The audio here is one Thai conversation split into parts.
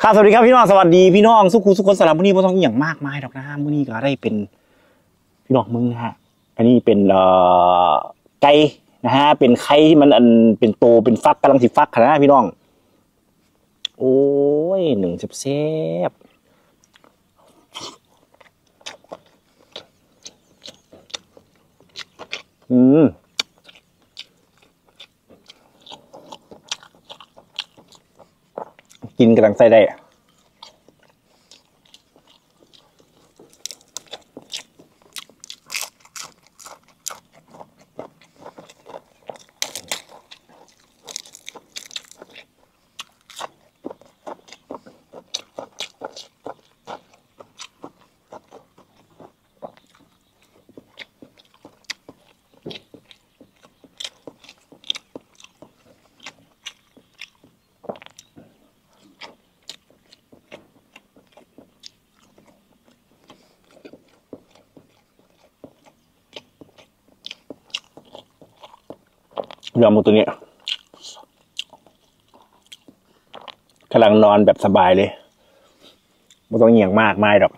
ครับสวัสดีครับพี่น้องสวัสดีพี่น้องสุขุสุขคนสลับมื้อนี้บ่ต้องอย่างมากมายดอกนะมื้อนี้ก็ได้เป็นพี่น้องมึงนะฮะอันนี้เป็นไก่นะฮะเป็นไข่ที่มันอันเป็นโตเป็นฟักกำลังสิฟักนะพี่น้องโอ้ยหนึ่งแซ่บกินกำลังใส่ได้ยอมหมูตัวนี้กำลังนอนแบบสบายเลยไม่ต้องเหยียงมากมายหรอก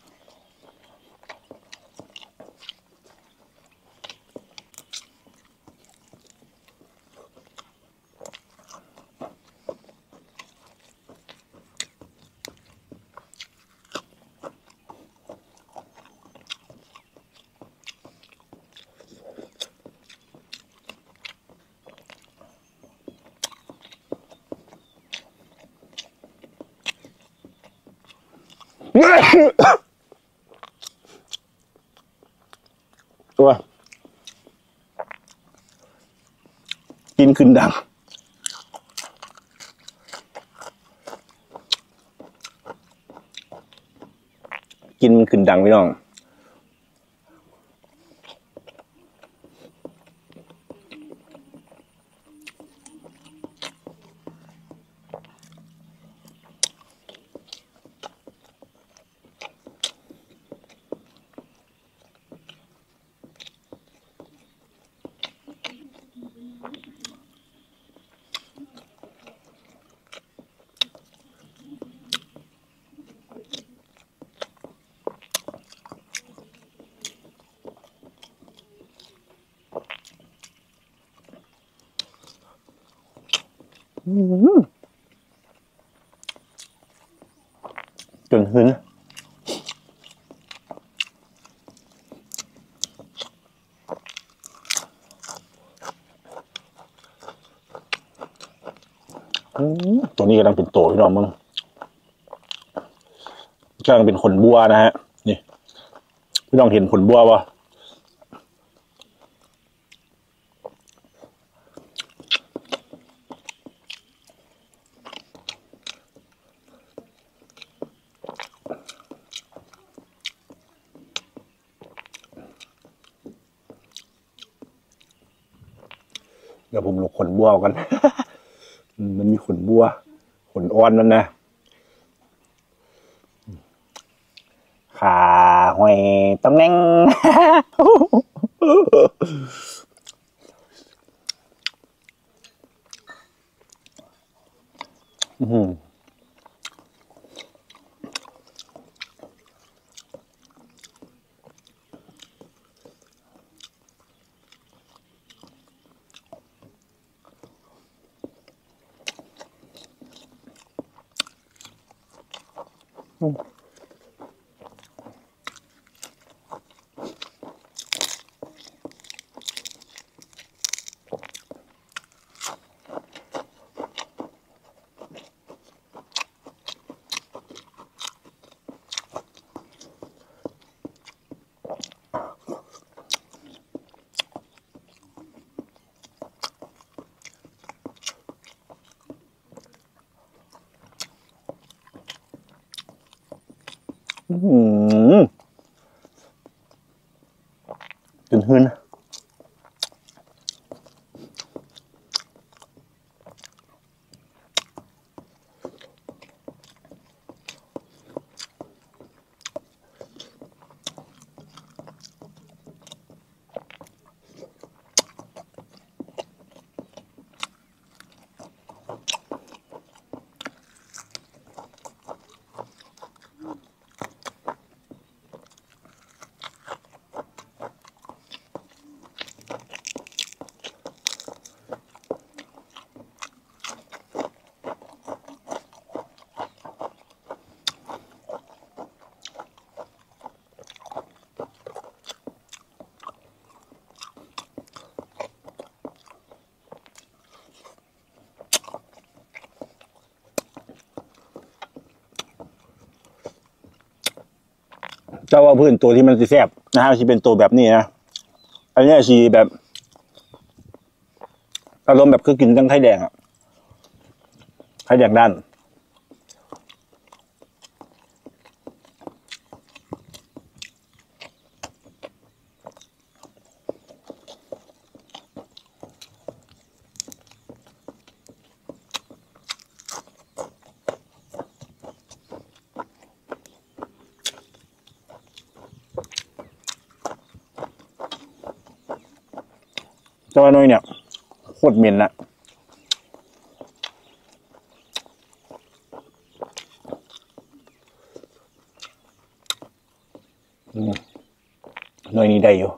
ตัวกินขึ้นดังกินมันขึ้นดังพี่น้องจนหืนตัวนี้กำลังเป็นโตพี่น้องมึงกำลังเป็นขนบัวนะฮะนี่พี่น้องเห็นขนบัวป่ะเดี๋ยวผมลกขนบัวกัน มันมีขนบัวขนอ่อนนั่นนะขาหอยต้องแน่ง จนหืนเจ้าว่าพื้นตัวที่มันสิแซ่บนะฮะที่เป็นตัวแบบนี้นะอันนี้ชีแบบอารมณ์แบบคือกินกันไข่แดงอะไข่แดงด้านเจ้าว่าน้อยเนี่ยโคตรเหม็นนะหน่วยนี้ได้อยู่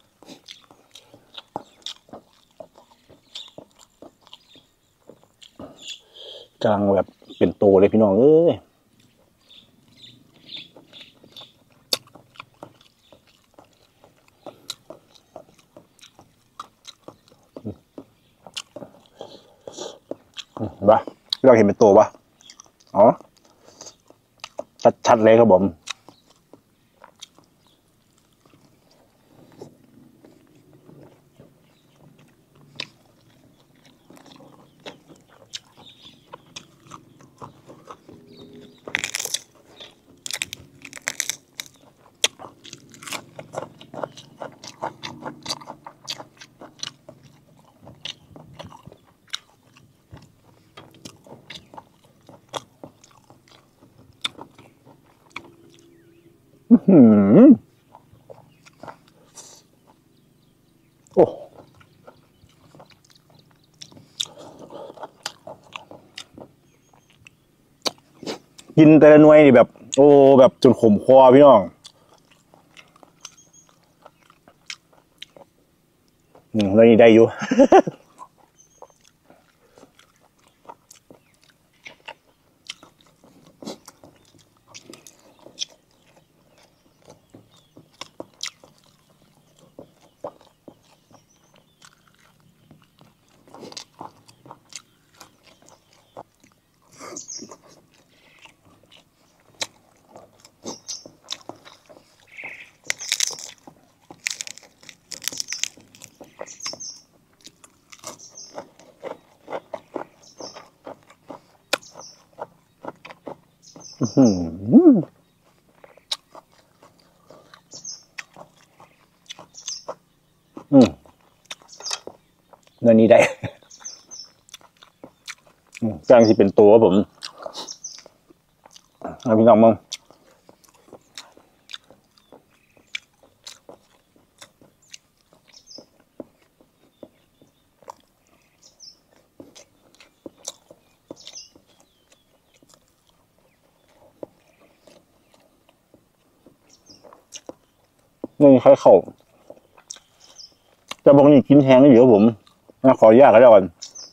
กลางแบบเป็นโตเลยพี่น้องเอ้ยบ้าเราเห็นเป็นตัวปะอ๋อชัดเลยครับผมโอ้กินแต่ละหน่วยนี่แบบโอ้แบบจนขมคอพี่น้องหน่วยนี้ได้อยู่หน่วยนี้ได้กลางที่เป็นตัวผมพี่น้องมองนี่ใครเข่าจะบอกนี่กินแห้งอยู่ครับผมนะขออนุญาตก็แล้วกัน